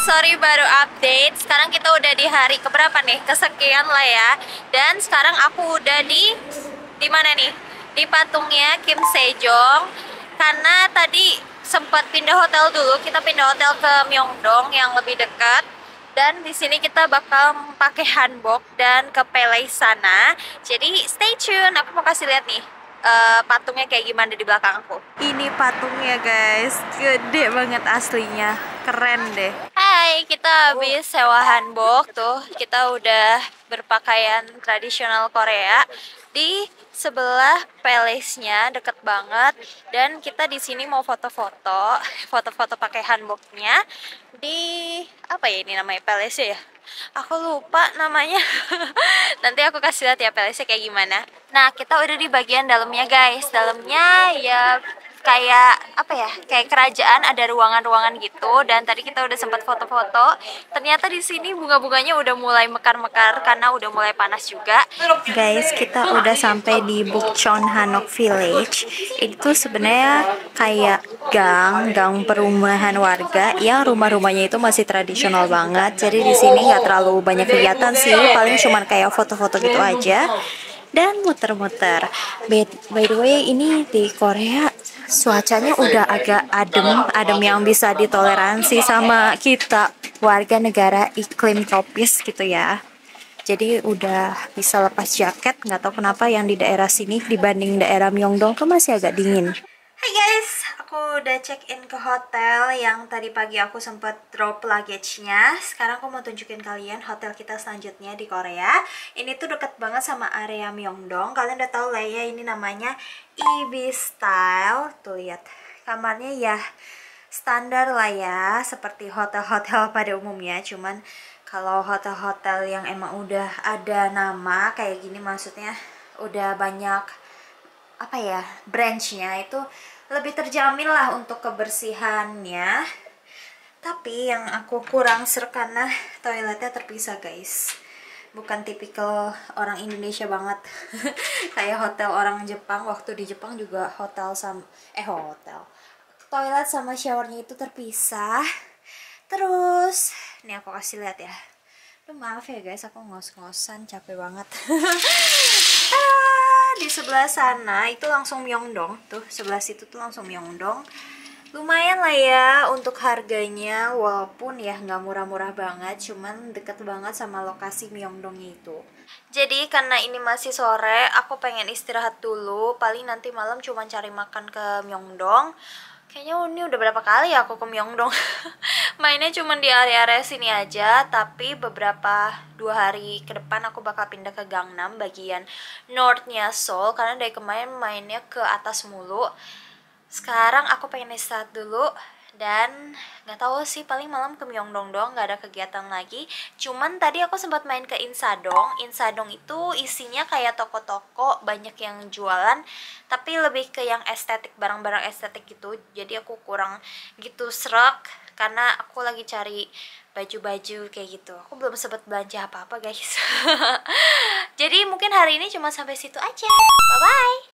sorry baru update. Sekarang kita udah di hari keberapa nih? Kesekian lah ya. Dan sekarang aku udah di mana nih? Di patungnya Kim Sejong. Karena tadi sempat pindah hotel dulu. Kita pindah hotel ke Myeongdong yang lebih dekat. Dan di sini kita bakal pakai hanbok dan ke Palace sana. Jadi stay tune. Aku mau kasih lihat nih patungnya kayak gimana di belakang aku. Ini patungnya guys, gede banget aslinya, keren deh. Hai, kita habis sewa hanbok tuh. Kita udah berpakaian tradisional Korea di sebelah palace-nya, deket banget. Dan kita di sini mau foto-foto, foto-foto pakai hanboknya di apa ya ini namanya palace ya? Aku lupa namanya. Nanti aku kasih lihat ya palace-nya kayak gimana. Nah, kita udah di bagian dalamnya guys. Dalamnya ya kayak apa ya? Kayak kerajaan, ada ruangan-ruangan gitu. Dan tadi kita udah sempat foto-foto. Ternyata di sini bunga-bunganya udah mulai mekar-mekar karena udah mulai panas juga. Guys, kita udah sampai di Bukchon Hanok Village. Itu sebenarnya kayak gang perumahan warga yang rumah-rumahnya itu masih tradisional banget. Jadi di sini nggak terlalu banyak kegiatan sih, paling cuman kayak foto-foto gitu aja dan muter-muter. By the way, ini di Korea cuacanya udah agak adem yang bisa ditoleransi sama kita warga negara iklim tropis gitu ya. Jadi udah bisa lepas jaket, nggak tahu kenapa yang di daerah sini dibanding daerah Myeongdong tuh masih agak dingin. Hai guys, aku udah check-in ke hotel yang tadi pagi aku sempat drop luggage-nya. Sekarang aku mau tunjukin kalian hotel kita selanjutnya di Korea. Ini tuh deket banget sama area Myeongdong. Kalian udah tahu lah ya, ini namanya Ibis Style. Tuh lihat, kamarnya ya standar lah ya, seperti hotel-hotel pada umumnya. Cuman kalau hotel-hotel yang emang udah ada nama kayak gini, maksudnya udah banyak apa ya, branchnya, itu lebih terjamin lah untuk kebersihannya. Tapi yang aku kurang serk karena toiletnya terpisah guys. Bukan tipikal orang Indonesia banget. Kayak hotel orang Jepang. Waktu di Jepang juga hotel toilet sama showernya itu terpisah. Terus nih aku kasih lihat ya. Maaf ya guys, aku ngos-ngosan, capek banget. Di sebelah sana itu langsung Myeongdong. Tuh sebelah situ tuh langsung Myeongdong. Lumayan lah ya untuk harganya, walaupun ya nggak murah-murah banget, cuman deket banget sama lokasi Myeongdongnya itu. Jadi karena ini masih sore, aku pengen istirahat dulu. Paling nanti malam cuma cari makan ke Myeongdong. Kayaknya ini udah berapa kali ya aku ke Myeongdong. Mainnya cuma di area-area sini aja. Tapi beberapa 2 hari ke depan aku bakal pindah ke Gangnam bagian northnya Seoul. Karena dari kemarin mainnya ke atas mulu. Sekarang aku pengen istirahat dulu. Dan nggak tahu sih, paling malam ke Myeongdong doang, nggak ada kegiatan lagi. Cuman tadi aku sempat main ke Insadong. Insadong itu isinya kayak toko-toko, banyak yang jualan, tapi lebih ke yang estetik, barang-barang estetik gitu. Jadi aku kurang gitu serak karena aku lagi cari baju-baju kayak gitu. Aku belum sempat belanja apa-apa guys. Jadi mungkin hari ini cuma sampai situ aja. Bye bye.